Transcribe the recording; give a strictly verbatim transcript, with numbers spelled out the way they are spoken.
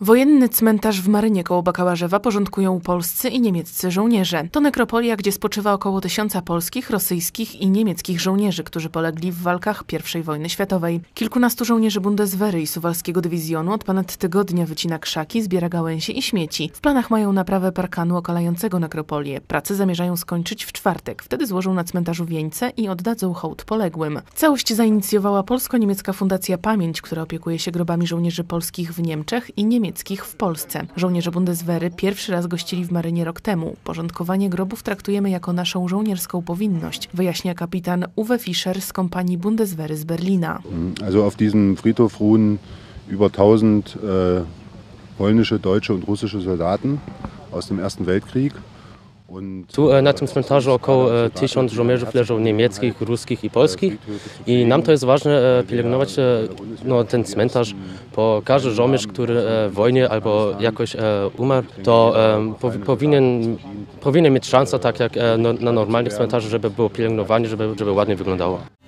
Wojenny cmentarz w Marynie koło Bakałarzewa porządkują polscy i niemieccy żołnierze. To nekropolia, gdzie spoczywa około tysiąca polskich, rosyjskich i niemieckich żołnierzy, którzy polegli w walkach pierwszej wojny światowej. Kilkunastu żołnierzy Bundeswehry i Suwalskiego Dywizjonu od ponad tygodnia wycina krzaki, zbiera gałęzie i śmieci. W planach mają naprawę parkanu okalającego nekropolię. Prace zamierzają skończyć w czwartek. Wtedy złożą na cmentarzu wieńce i oddadzą hołd poległym. Całość zainicjowała polsko-niemiecka Fundacja Pamięć, która opiekuje się grobami żołnierzy polskich w Niemczech i niemieckich w Polsce. Żołnierze Bundeswehry pierwszy raz gościli w Marynie rok temu. Porządkowanie grobów traktujemy jako naszą żołnierską powinność, wyjaśnia kapitan Uwe Fischer z kompanii Bundeswehry z Berlina. Also auf diesem Friedhof ruhen über tausend äh, polnische, deutsche und russische Soldaten aus dem Ersten Weltkrieg. Tu na tym cmentarzu około tysiąc żołnierzy leżą niemieckich, ruskich i polskich i nam to jest ważne pielęgnować no, ten cmentarz, bo każdy żołnierz, który w wojnie albo jakoś umarł, to powinien, powinien mieć szansę, tak jak na normalnych cmentarzach, żeby było pielęgnowanie, żeby, żeby ładnie wyglądało.